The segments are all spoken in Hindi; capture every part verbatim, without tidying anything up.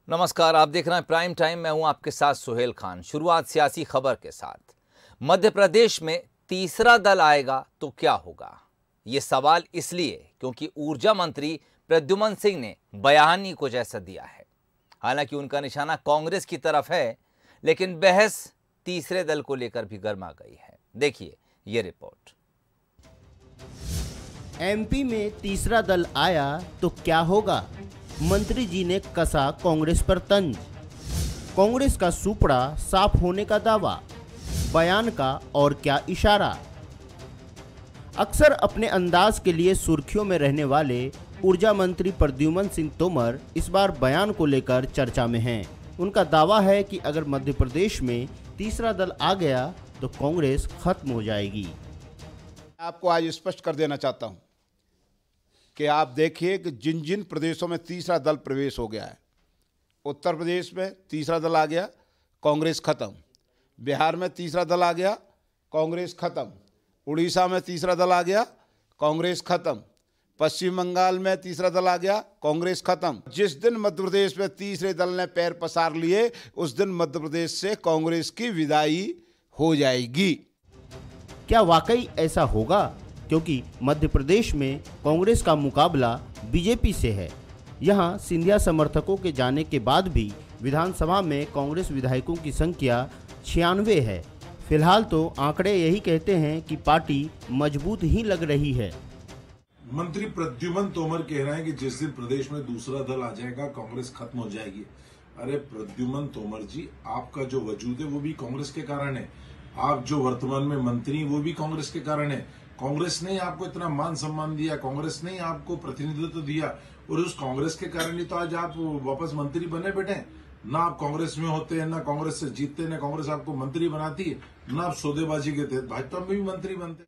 नमस्कार, आप देख रहे हैं प्राइम टाइम। मैं हूं आपके साथ सुहेल खान। शुरुआत सियासी खबर के साथ। मध्य प्रदेश में तीसरा दल आएगा तो क्या होगा? ये सवाल इसलिए क्योंकि ऊर्जा मंत्री प्रद्युमन सिंह ने बयान ही कुछ ऐसा दिया है। हालांकि उनका निशाना कांग्रेस की तरफ है, लेकिन बहस तीसरे दल को लेकर भी गर्मा गई है। देखिए ये रिपोर्ट। एमपी में तीसरा दल आया तो क्या होगा? मंत्री जी ने कसा कांग्रेस पर तंज। कांग्रेस का सुपड़ा साफ होने का दावा, बयान का और क्या इशारा। अक्सर अपने अंदाज के लिए सुर्खियों में रहने वाले ऊर्जा मंत्री प्रद्युमन सिंह तोमर इस बार बयान को लेकर चर्चा में हैं। उनका दावा है कि अगर मध्य प्रदेश में तीसरा दल आ गया तो कांग्रेस खत्म हो जाएगी। आपको आज स्पष्ट कर देना चाहता हूं कि आप देखिए कि जिन जिन प्रदेशों में तीसरा दल प्रवेश हो गया है, उत्तर प्रदेश में तीसरा दल आ गया, कांग्रेस खत्म। बिहार में तीसरा दल आ गया, कांग्रेस खत्म। उड़ीसा में तीसरा दल आ गया, कांग्रेस खत्म। पश्चिम बंगाल में तीसरा दल आ गया, कांग्रेस खत्म। जिस दिन मध्य प्रदेश में तीसरे दल ने पैर पसार लिए, उस दिन मध्य प्रदेश से कांग्रेस की विदाई हो जाएगी। क्या वाकई ऐसा होगा? क्योंकि मध्य प्रदेश में कांग्रेस का मुकाबला बीजेपी से है। यहां सिंधिया समर्थकों के जाने के बाद भी विधानसभा में कांग्रेस विधायकों की संख्या छियानवे है। फिलहाल तो आंकड़े यही कहते हैं कि पार्टी मजबूत ही लग रही है। मंत्री प्रद्युमन तोमर कह रहे हैं कि जिस दिन प्रदेश में दूसरा दल आ जाएगा कांग्रेस खत्म हो जाएगी। अरे प्रद्युमन तोमर जी, आपका जो वजूद है वो भी कांग्रेस के कारण है। आप जो वर्तमान में मंत्री वो भी कांग्रेस के कारण है। कांग्रेस ने आपको इतना मान सम्मान दिया, कांग्रेस ने आपको प्रतिनिधित्व दिया, और उस कांग्रेस के कारण ही तो आज आप वापस मंत्री बने बैठे। ना आप कांग्रेस में होते हैं, ना कांग्रेस से जीतते, ना कांग्रेस आपको मंत्री बनाती है, ना आप सौदेबाजी के तहत भाजपा में भी मंत्री बनते।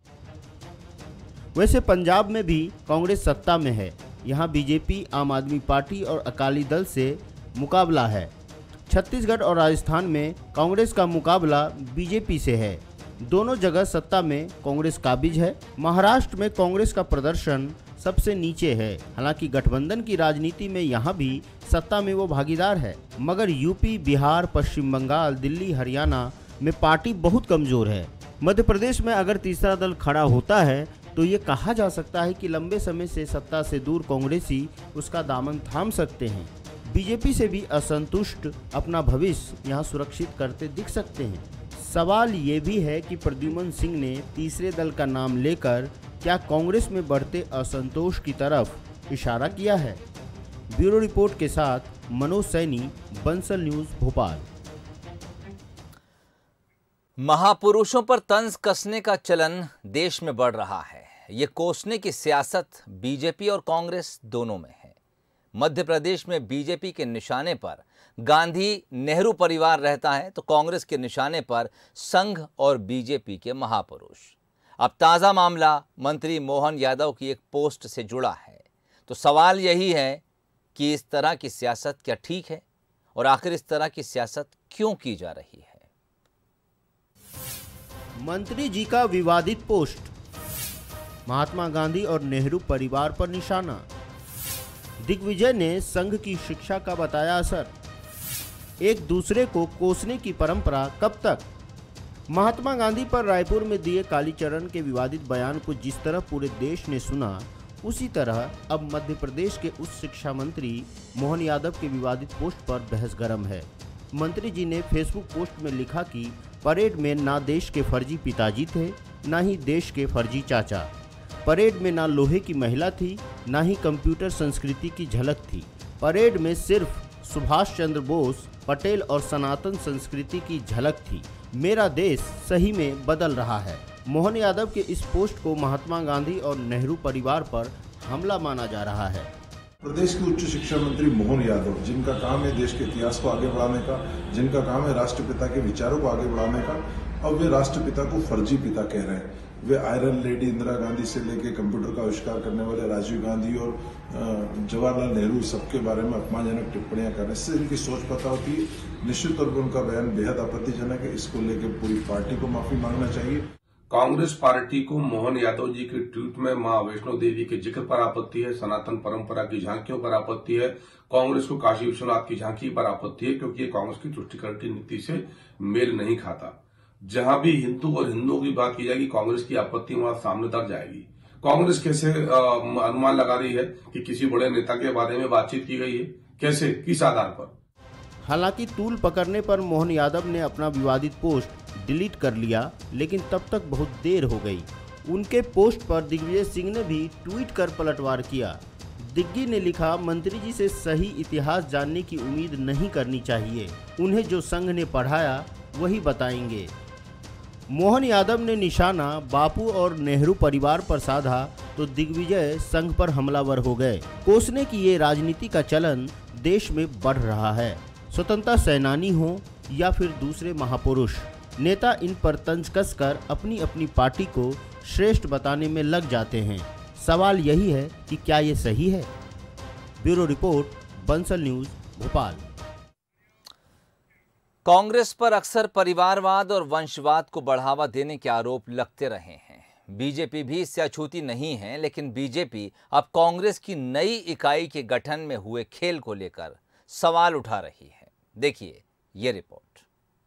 वैसे पंजाब में भी कांग्रेस सत्ता में है। यहाँ बीजेपी, आम आदमी पार्टी और अकाली दल से मुकाबला है। छत्तीसगढ़ और राजस्थान में कांग्रेस का मुकाबला बीजेपी से है। दोनों जगह सत्ता में कांग्रेस काबिज है। महाराष्ट्र में कांग्रेस का प्रदर्शन सबसे नीचे है। हालांकि गठबंधन की राजनीति में यहाँ भी सत्ता में वो भागीदार है, मगर यूपी, बिहार, पश्चिम बंगाल, दिल्ली, हरियाणा में पार्टी बहुत कमजोर है। मध्य प्रदेश में अगर तीसरा दल खड़ा होता है तो ये कहा जा सकता है कि लंबे समय से सत्ता से दूर कांग्रेसी उसका दामन थाम सकते हैं। बीजेपी से भी असंतुष्ट अपना भविष्य यहाँ सुरक्षित करते दिख सकते हैं। सवाल ये भी है कि प्रद्युमन सिंह ने तीसरे दल का नाम लेकर क्या कांग्रेस में बढ़ते असंतोष की तरफ इशारा किया है? ब्यूरो रिपोर्ट के साथ मनोज सैनी, बंसल न्यूज, भोपाल। महापुरुषों पर तंज कसने का चलन देश में बढ़ रहा है। ये कोसने की सियासत बीजेपी और कांग्रेस दोनों में है। मध्य प्रदेश में बीजेपी के निशाने पर गांधी नेहरू परिवार रहता है, तो कांग्रेस के निशाने पर संघ और बीजेपी के महापुरुष। अब ताज़ा मामला मंत्री मोहन यादव की एक पोस्ट से जुड़ा है। तो सवाल यही है कि इस तरह की सियासत क्या ठीक है, और आखिर इस तरह की सियासत क्यों की जा रही है? मंत्री जी का विवादित पोस्ट, महात्मा गांधी और नेहरू परिवार पर निशाना। दिग्विजय ने संघ की शिक्षा का बताया असर। एक दूसरे को कोसने की परंपरा कब तक? महात्मा गांधी पर रायपुर में दिए कालीचरण के विवादित बयान को जिस तरह पूरे देश ने सुना, उसी तरह अब मध्य प्रदेश के उच्च शिक्षा मंत्री मोहन यादव के विवादित पोस्ट पर बहस गर्म है। मंत्री जी ने फेसबुक पोस्ट में लिखा कि परेड में ना देश के फर्जी पिताजी थे, ना ही देश के फर्जी चाचा। परेड में ना लोहे की महिला थी, ना ही कंप्यूटर संस्कृति की झलक थी। परेड में सिर्फ सुभाष चंद्र बोस, पटेल और सनातन संस्कृति की झलक थी। मेरा देश सही में बदल रहा है। मोहन यादव के इस पोस्ट को महात्मा गांधी और नेहरू परिवार पर हमला माना जा रहा है। प्रदेश के उच्च शिक्षा मंत्री मोहन यादव, जिनका काम है देश के इतिहास को आगे बढ़ाने का, जिनका काम है राष्ट्रपिता के विचारों को आगे बढ़ाने का, अब वे राष्ट्रपिता को फर्जी पिता कह रहे हैं। वे आयरन लेडी इंदिरा गांधी से लेकर कंप्यूटर का आविष्कार करने वाले राजीव गांधी और जवाहरलाल नेहरू सबके बारे में अपमानजनक टिप्पणियां करने से इनकी सोच पता होती है। निश्चित तौर पर उनका बयान बेहद आपत्तिजनक है। इसको लेकर पूरी पार्टी को माफी मांगना चाहिए। कांग्रेस पार्टी को मोहन यादव जी के ट्वीट में मां वैष्णो देवी के जिक्र पर आपत्ति है, सनातन परंपरा की झांकियों पर आपत्ति है, कांग्रेस को काशी विश्वनाथ की झांकी पर आपत्ति है, क्योंकि ये कांग्रेस की तुष्टिकरण की नीति से मेल नहीं खाता। जहां भी हिंदू और हिंदुओं की बात की जाएगी, कांग्रेस की आपत्ति वहां सामने तक जाएगी। कांग्रेस कैसे अनुमान लगा रही है कि किसी बड़े नेता के बारे में बातचीत की गई है, कैसे, किस आधार पर? हालांकि तूल पकड़ने पर मोहन यादव ने अपना विवादित पोस्ट डिलीट कर लिया, लेकिन तब तक बहुत देर हो गई। उनके पोस्ट पर दिग्विजय सिंह ने भी ट्वीट कर पलटवार किया। दिग्गी ने लिखा, मंत्री जी से सही इतिहास जानने की उम्मीद नहीं करनी चाहिए, उन्हें जो संघ ने पढ़ाया वही बताएंगे। मोहन यादव ने निशाना बापू और नेहरू परिवार पर साधा तो दिग्विजय संघ पर हमलावर हो गए। कोसने की ये राजनीति का चलन देश में बढ़ रहा है। स्वतंत्रता सेनानी हो या फिर दूसरे महापुरुष, नेता इन पर तंज कसकर अपनी अपनी पार्टी को श्रेष्ठ बताने में लग जाते हैं। सवाल यही है कि क्या ये सही है? Bureau report, Bansal news, Bhopal. Congress पर अक्सर परिवारवाद और वंशवाद को बढ़ावा देने के आरोप लगते रहे हैं। बीजेपी भी इससे अछूती नहीं है, लेकिन बीजेपी अब कांग्रेस की नई इकाई के गठन में हुए खेल को लेकर सवाल उठा रही है। देखिए ये रिपोर्ट।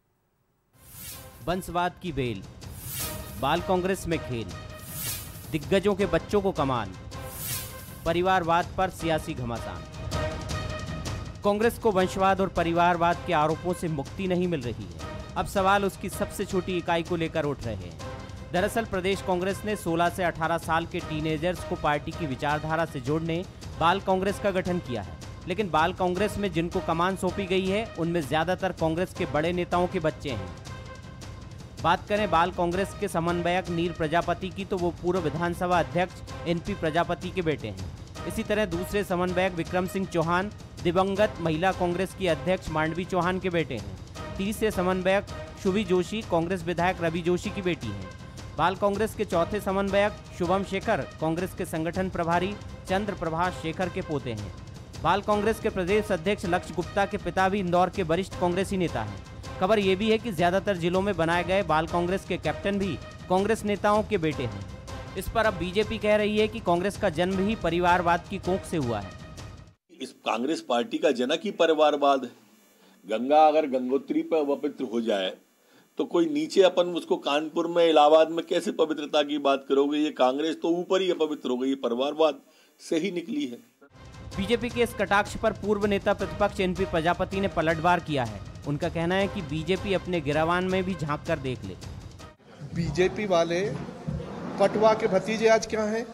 वंशवाद की बेल, बाल कांग्रेस में खेल, दिग्गजों के बच्चों को कमान, परिवारवाद पर सियासी घमासान। कांग्रेस को वंशवाद और परिवारवाद के आरोपों से मुक्ति नहीं मिल रही है। अब सवाल उसकी सबसे छोटी इकाई को लेकर उठ रहे हैं। दरअसल प्रदेश कांग्रेस ने सोलह से अठारह साल के टीनेजर्स को पार्टी की विचारधारा से जोड़ने बाल कांग्रेस का गठन किया है। लेकिन बाल कांग्रेस में जिनको कमान सौंपी गई है, उनमें ज्यादातर कांग्रेस के बड़े नेताओं के बच्चे हैं। बात करें बाल कांग्रेस के समन्वयक नीर प्रजापति की, तो वो पूर्व विधानसभा अध्यक्ष एनपी प्रजापति के बेटे हैं। इसी तरह दूसरे समन्वयक विक्रम सिंह चौहान दिवंगत महिला कांग्रेस की अध्यक्ष मांडवी चौहान के बेटे हैं। तीसरे समन्वयक शुभी जोशी कांग्रेस विधायक रवि जोशी की बेटी हैं। बाल कांग्रेस के चौथे समन्वयक शुभम शेखर कांग्रेस के संगठन प्रभारी चंद्र प्रभाष शेखर के पोते हैं। बाल कांग्रेस के प्रदेश अध्यक्ष लक्ष्य गुप्ता के पिता भी इंदौर के वरिष्ठ कांग्रेसी नेता हैं। खबर ये भी है कि ज्यादातर जिलों में बनाए गए बाल कांग्रेस के कैप्टन भी कांग्रेस नेताओं के बेटे हैं। इस पर अब बीजेपी कह रही है कि कांग्रेस का जन्म ही परिवारवाद की कोख से हुआ है। इस कांग्रेस पार्टी का जनक ही परिवारवाद है। गंगा अगर गंगोत्री पर पवित्र हो जाए तो कोई नीचे अपन उसको कानपुर में इलाहाबाद में कैसे पवित्रता की बात करोगे? ये कांग्रेस तो ऊपर ही अपवित्र हो गई, ये परिवारवाद से ही निकली है। बीजेपी के इस कटाक्ष पर पूर्व नेता प्रतिपक्ष एनपी प्रजापति ने पलटवार किया है। उनका कहना है कि बीजेपी अपने गिरावान में भी झांक कर देख ले। बीजेपी वाले पटवा के भतीजे आज क्या हैं,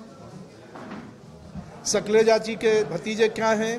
सकलेजा जी के भतीजे क्या हैं,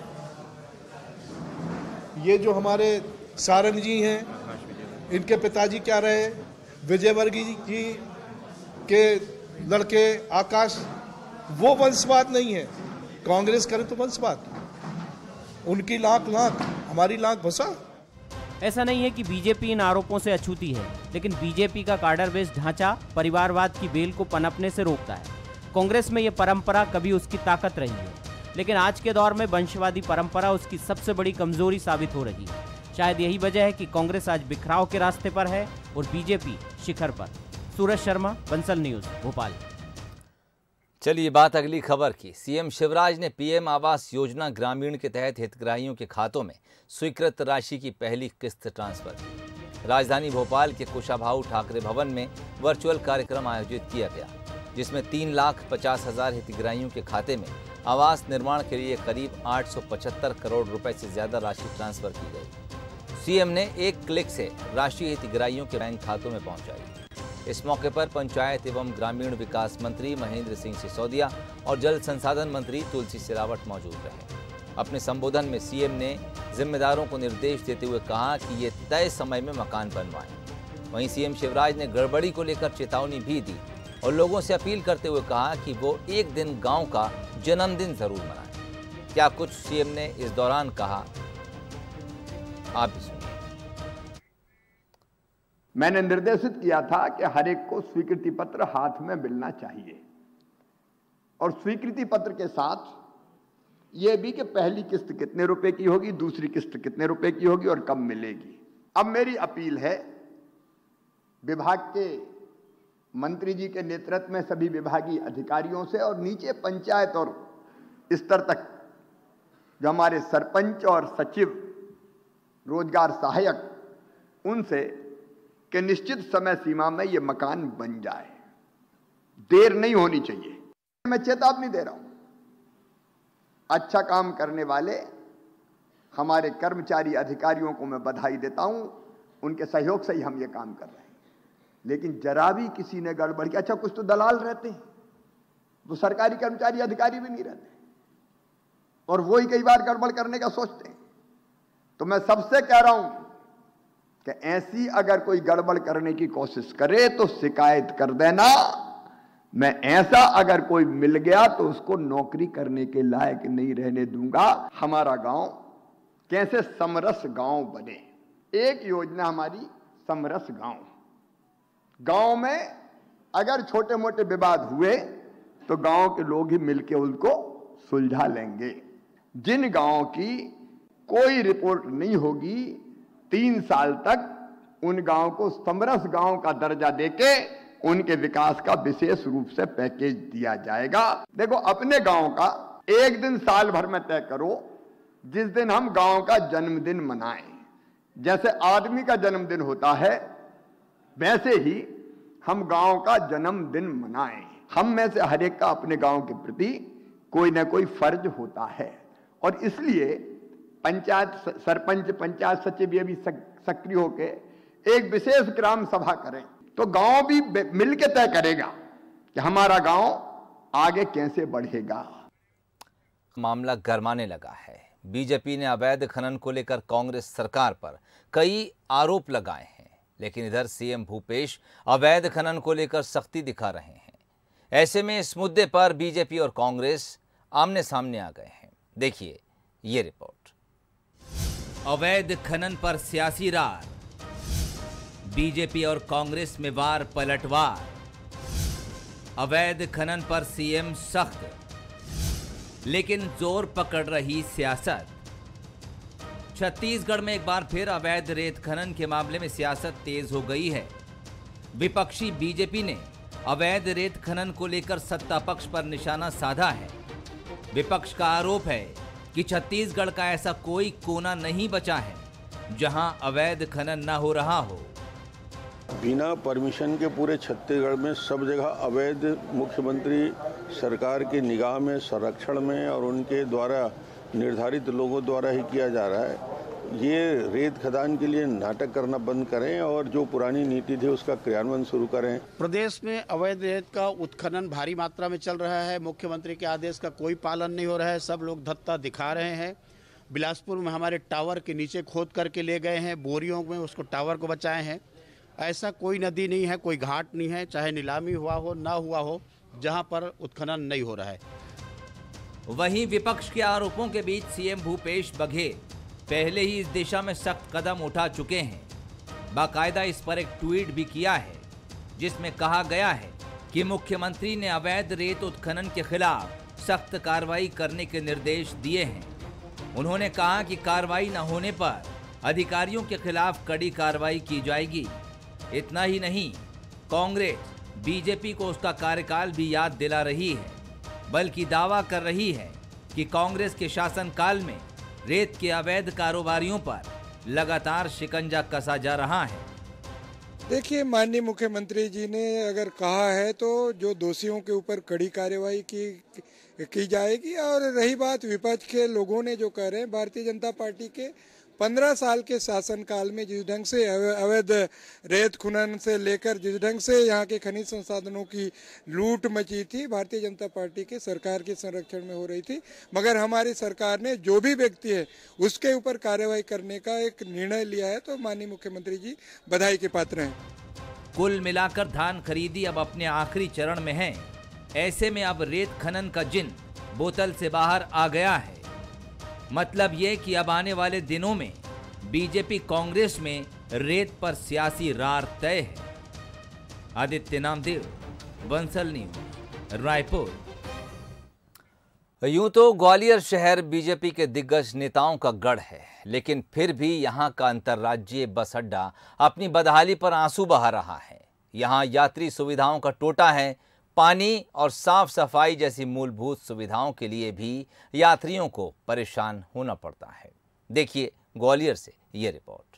ये जो हमारे सारंग जी हैं इनके पिताजी क्या रहे, विजयवर्गीय जी के लड़के आकाश, वो वंशवाद नहीं है। कांग्रेस करे तो वंशवाद, उनकी लाख लाख हमारी लाख भसा। ऐसा नहीं है कि बीजेपी इन आरोपों से अछूती है, लेकिन बीजेपी का कार्डर बेस्ड ढांचा परिवारवाद की बेल को पनपने से रोकता है। कांग्रेस में ये परंपरा कभी उसकी ताकत रही है, लेकिन आज के दौर में वंशवादी परंपरा उसकी सबसे बड़ी कमजोरी साबित हो रही है। शायद यही वजह है कि कांग्रेस आज बिखराव के रास्ते पर है और बीजेपी शिखर पर। सूरज शर्मा, बंसल न्यूज, भोपाल। चलिए बात अगली खबर की। सीएम शिवराज ने पीएम आवास योजना ग्रामीण के तहत हितग्राहियों के खातों में स्वीकृत राशि की पहली किस्त ट्रांसफर की। राजधानी भोपाल के कुशाभाऊ ठाकरे भवन में वर्चुअल कार्यक्रम आयोजित किया गया, जिसमें तीन लाख पचास हजार हितग्राहियों के खाते में आवास निर्माण के लिए करीब आठ सौ पचहत्तर करोड़ रुपए से ज्यादा राशि ट्रांसफर की गई। सीएम ने एक क्लिक से राशि हितग्राहियों के बैंक खातों में पहुंचाई। इस मौके पर पंचायत एवं ग्रामीण विकास मंत्री महेंद्र सिंह सिसोदिया और जल संसाधन मंत्री तुलसी सिलावट मौजूद रहे। अपने संबोधन में सीएम ने जिम्मेदारों को निर्देश देते हुए कहा कि ये तय समय में मकान बनवाएं। वहीं सीएम शिवराज ने गड़बड़ी को लेकर चेतावनी भी दी और लोगों से अपील करते हुए कहा कि वो एक दिन गांव का जन्मदिन जरूर मनाएं। क्या कुछ सीएम ने इस दौरान कहा, आप भी सुनिए। मैंने निर्देशित किया था कि हर एक को स्वीकृति पत्र हाथ में मिलना चाहिए और स्वीकृति पत्र के साथ यह भी कि पहली किस्त कितने रुपए की होगी, दूसरी किस्त कितने रुपए की होगी और कब मिलेगी। अब मेरी अपील है विभाग के मंत्री जी के नेतृत्व में सभी विभागीय अधिकारियों से और नीचे पंचायत और स्तर तक जो हमारे सरपंच और सचिव, रोजगार सहायक, उनसे कि निश्चित समय सीमा में ये मकान बन जाए, देर नहीं होनी चाहिए। मैं चेतावनी दे रहा हूं, अच्छा काम करने वाले हमारे कर्मचारी अधिकारियों को मैं बधाई देता हूं, उनके सहयोग से ही हम ये काम कर रहे हैं। लेकिन जरा भी किसी ने गड़बड़ की, अच्छा कुछ तो दलाल रहते हैं, वो सरकारी कर्मचारी अधिकारी भी नहीं रहते और वो ही कई बार गड़बड़ करने का सोचते हैं। तो मैं सबसे कह रहा हूं कि ऐसी अगर कोई गड़बड़ करने की कोशिश करे तो शिकायत कर देना। मैं ऐसा अगर कोई मिल गया तो उसको नौकरी करने के लायक नहीं रहने दूंगा। हमारा गांव कैसे समरस गांव बने, एक योजना हमारी समरस गांव। गांव में अगर छोटे मोटे विवाद हुए तो गांव के लोग ही मिलकर उनको सुलझा लेंगे। जिन गांव की कोई रिपोर्ट नहीं होगी, तीन साल तक उन गांव को समरस गांव का दर्जा देके उनके विकास का विशेष रूप से पैकेज दिया जाएगा। देखो, अपने गांव का एक दिन साल भर में तय करो जिस दिन हम गांव का जन्मदिन मनाएं। जैसे आदमी का जन्मदिन होता है वैसे ही हम गांव का जन्मदिन मनाएं। हम में से हर एक का अपने गांव के प्रति कोई ना कोई फर्ज होता है और इसलिए पंचायत सरपंच, पंचायत सचिव ये भी सक्रिय होके एक विशेष ग्राम सभा करें तो गांव भी मिलकर तय करेगा कि हमारा गांव आगे कैसे बढ़ेगा। मामला गरमाने लगा है। बीजेपी ने अवैध खनन को लेकर कांग्रेस सरकार पर कई आरोप लगाए हैं, लेकिन इधर सीएम भूपेश अवैध खनन को लेकर सख्ती दिखा रहे हैं। ऐसे में इस मुद्दे पर बीजेपी और कांग्रेस आमने सामने आ गए हैं। देखिए ये रिपोर्ट। अवैध खनन पर सियासी रार, बीजेपी और कांग्रेस में वार पलटवार। अवैध खनन पर सीएम सख्त, लेकिन जोर पकड़ रही सियासत। छत्तीसगढ़ में एक बार फिर अवैध रेत खनन के मामले में सियासत तेज हो गई है। विपक्षी बीजेपी ने अवैध रेत खनन को लेकर सत्ता पक्ष पर निशाना साधा है। विपक्ष का आरोप है कि छत्तीसगढ़ का ऐसा कोई कोना नहीं बचा है जहां अवैध खनन न हो रहा हो। बिना परमिशन के पूरे छत्तीसगढ़ में सब जगह अवैध मुख्यमंत्री सरकार की निगाह में, संरक्षण में और उनके द्वारा निर्धारित लोगों द्वारा ही किया जा रहा है। ये रेत खदान के लिए नाटक करना बंद करें और जो पुरानी नीति थी उसका क्रियान्वयन शुरू करें। प्रदेश में अवैध रेत का उत्खनन भारी मात्रा में चल रहा है। मुख्यमंत्री के आदेश का कोई पालन नहीं हो रहा है, सब लोग धत्ता दिखा रहे हैं। बिलासपुर में हमारे टावर के नीचे खोद करके ले गए हैं, बोरियों में उसको टावर को बचाए हैं। ऐसा कोई नदी नहीं है, कोई घाट नहीं है, चाहे नीलामी हुआ हो ना हुआ हो, जहां पर उत्खनन नहीं हो रहा है। वहीं विपक्ष के आरोपों के बीच सीएम भूपेश बघेल पहले ही इस दिशा में सख्त कदम उठा चुके हैं। बाकायदा इस पर एक ट्वीट भी किया है जिसमें कहा गया है कि मुख्यमंत्री ने अवैध रेत उत्खनन के खिलाफ सख्त कार्रवाई करने के निर्देश दिए हैं। उन्होंने कहा कि कार्रवाई न होने पर अधिकारियों के खिलाफ कड़ी कार्रवाई की जाएगी। इतना ही नहीं, कांग्रेस बीजेपी को उसका कार्यकाल भी याद दिला रही है, बल्कि दावा कर रही है कि कांग्रेस के शासनकाल में रेत के अवैध कारोबारियों पर लगातार शिकंजा कसा जा रहा है। देखिए, माननीय मुख्यमंत्री जी ने अगर कहा है तो जो दोषियों के ऊपर कड़ी कार्रवाई की की जाएगी। और रही बात विपक्ष के लोगों ने जो कह रहे हैं, भारतीय जनता पार्टी के पंद्रह साल के शासनकाल में जिस ढंग से अवैध रेत खनन से लेकर जिस ढंग से यहाँ के खनिज संसाधनों की लूट मची थी, भारतीय जनता पार्टी के सरकार के संरक्षण में हो रही थी। मगर हमारी सरकार ने जो भी व्यक्ति है उसके ऊपर कार्रवाई करने का एक निर्णय लिया है, तो माननीय मुख्यमंत्री जी बधाई के पात्र हैं। कुल मिलाकर धान खरीदी अब अपने आखिरी चरण में है। ऐसे में अब रेत खनन का जिन बोतल से बाहर आ गया है। मतलब ये कि अब आने वाले दिनों में बीजेपी कांग्रेस में रेत पर सियासी रार तय है। आदित्य नामदेव, बंसल न्यूज, रायपुर। यूं तो ग्वालियर शहर बीजेपी के दिग्गज नेताओं का गढ़ है, लेकिन फिर भी यहां का अंतर्राज्यीय बस अड्डा अपनी बदहाली पर आंसू बहा रहा है। यहाँ यात्री सुविधाओं का टोटा है। पानी और साफ सफाई जैसी मूलभूत सुविधाओं के लिए भी यात्रियों को परेशान होना पड़ता है। देखिए ग्वालियर से ये रिपोर्ट।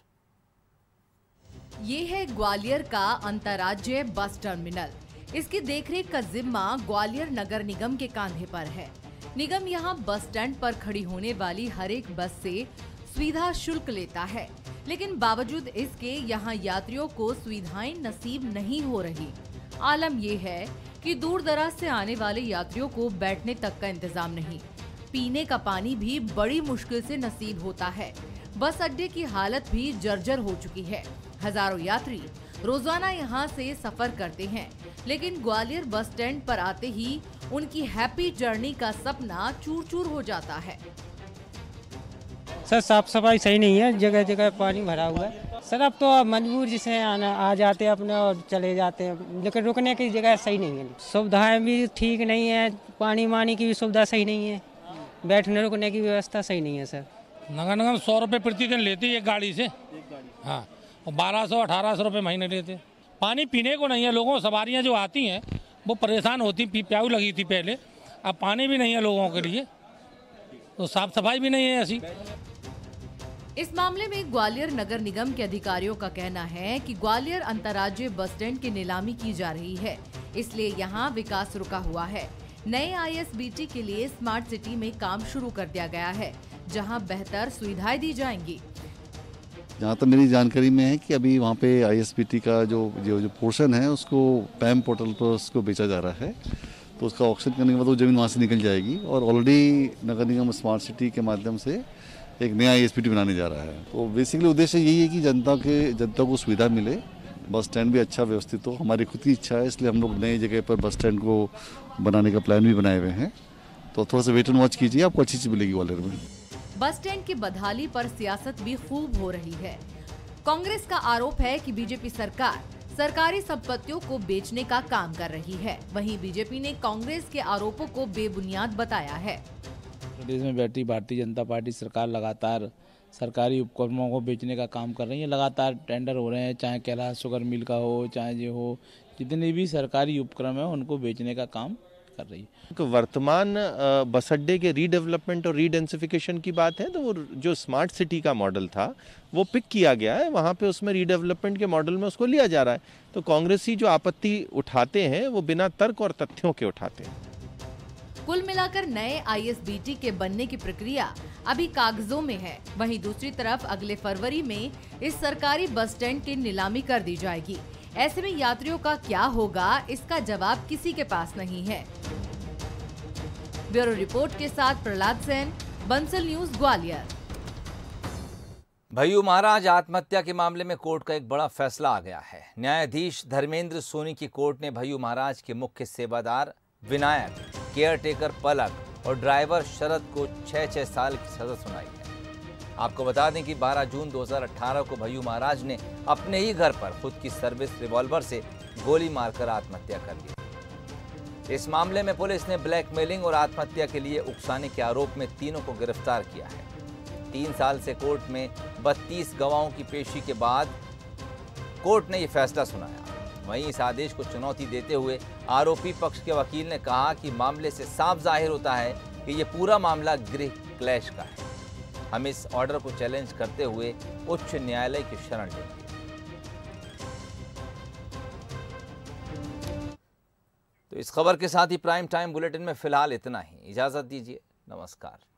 ये है ग्वालियर का अंतर्राज्यीय बस टर्मिनल। इसकी देखरेख का जिम्मा ग्वालियर नगर निगम के कांधे पर है। निगम यहाँ बस स्टैंड पर खड़ी होने वाली हर एक बस से सुविधा शुल्क लेता है, लेकिन बावजूद इसके यहाँ यात्रियों को सुविधाएं नसीब नहीं हो रही। आलम ये है कि दूर दराज से आने वाले यात्रियों को बैठने तक का इंतजाम नहीं, पीने का पानी भी बड़ी मुश्किल से नसीब होता है। बस अड्डे की हालत भी जर्जर हो चुकी है। हजारों यात्री रोजाना यहाँ से सफर करते हैं, लेकिन ग्वालियर बस स्टैंड पर आते ही उनकी हैप्पी जर्नी का सपना चूर चूर हो जाता है। सर साफ सफाई सही नहीं है, जगह जगह पानी भरा हुआ है। सर अब तो मजबूर जिसे आना आ जाते हैं अपने और चले जाते हैं, लेकिन रुकने की जगह सही नहीं है। सुविधाएं भी ठीक नहीं है, पानी वानी की भी सुविधा सही नहीं है, बैठने रुकने की व्यवस्था सही नहीं है। सर नगर निगम सौ रुपये प्रतिदिन लेती है एक गाड़ी से, हाँ, और बारह सौ अठारह सौ रुपये महीने लेते। पानी पीने को नहीं है, लोगों सवारियाँ जो आती हैं वो परेशान होती, प्याऊ लगी थी पहले, अब पानी भी नहीं है लोगों के लिए, तो साफ सफाई भी नहीं है ऐसी। इस मामले में ग्वालियर नगर निगम के अधिकारियों का कहना है कि ग्वालियर अंतर्राज्यीय बस स्टैंड की नीलामी की जा रही है, इसलिए यहाँ विकास रुका हुआ है। नए आई एस बी टी के लिए स्मार्ट सिटी में काम शुरू कर दिया गया है, जहाँ बेहतर सुविधाएं दी जाएंगी। जहाँ तक मेरी जानकारी में है कि अभी वहाँ पे आई एस बी टी का जो जो जो पोर्शन है उसको पैम पोर्टल पर उसको बेचा जा रहा है, तो उसका ऑक्शन करने के बाद वो जमीन वहाँ से निकल जाएगी और ऑलरेडी नगर निगम स्मार्ट सिटी के माध्यम से एक नया आई एस बी टी बनाने जा रहा है। तो बेसिकली उद्देश्य यही है कि जनता के जनता को सुविधा मिले, बस स्टैंड भी अच्छा व्यवस्थित हो। हमारी खुद की इच्छा है, इसलिए हम लोग नई जगह पर बस स्टैंड को बनाने का प्लान भी बनाए हुए हैं, तो थोड़ा सा वेट एंड वॉच कीजिए, आपको अच्छी चीज़ मिलेगी ग्वालियर में। बस स्टैंड की बदहाली पर सियासत भी खूब हो रही है। कांग्रेस का आरोप है कि बीजेपी सरकार सरकारी संपत्तियों को बेचने का काम कर रही है। वहीं बीजेपी ने कांग्रेस के आरोपों को बेबुनियाद बताया है। प्रदेश में बैठी भारतीय जनता पार्टी सरकार लगातार सरकारी उपक्रमों को बेचने का काम कर रही है। लगातार टेंडर हो रहे हैं, चाहे कैलाश शुगर मिल का हो, चाहे जो हो, जितने भी सरकारी उपक्रम है उनको बेचने का काम कर रही है। वर्तमान बस अड्डे के रीडेवलपमेंट और रीडेंसिफिकेशन की बात है, तो वो जो स्मार्ट सिटी का मॉडल था वो पिक किया गया है, वहाँ पे उसमें रीडेवलपमेंट के मॉडल में उसको लिया जा रहा है। तो कांग्रेसी जो आपत्ति उठाते हैं वो बिना तर्क और तथ्यों के उठाते हैं। कुल मिलाकर नए आई एस बी टी के बनने की प्रक्रिया अभी कागजों में है। वहीं दूसरी तरफ अगले फरवरी में इस सरकारी बस स्टैंड की नीलामी कर दी जाएगी। ऐसे में यात्रियों का क्या होगा, इसका जवाब किसी के पास नहीं है। ब्यूरो रिपोर्ट के साथ प्रहलाद सेन, बंसल न्यूज, ग्वालियर। भय्यू महाराज आत्महत्या के मामले में कोर्ट का एक बड़ा फैसला आ गया है। न्यायाधीश धर्मेंद्र सोनी की कोर्ट ने भय्यू महाराज के मुख्य सेवादार विनायक, केयरटेकर पलक और ड्राइवर शरद को छह छह साल की सजा सुनाई है। आपको बता दें कि बारह जून दो हज़ार अठारह को भय्यू महाराज ने अपने ही घर पर खुद की सर्विस रिवॉल्वर से गोली मारकर आत्महत्या कर ली। इस मामले में पुलिस ने ब्लैकमेलिंग और आत्महत्या के लिए उकसाने के आरोप में तीनों को गिरफ्तार किया है। तीन साल से कोर्ट में बत्तीस गवाहों की पेशी के बाद कोर्ट ने यह फैसला सुनाया। वहीं इस आदेश को चुनौती देते हुए आरोपी पक्ष के वकील ने कहा कि मामले से साफ जाहिर होता है कि यह पूरा मामला गृह क्लैश का है। हम इस ऑर्डर को चैलेंज करते हुए उच्च न्यायालय की शरण लेंगे। तो इस खबर के साथ ही प्राइम टाइम बुलेटिन में फिलहाल इतना ही। इजाजत दीजिए, नमस्कार।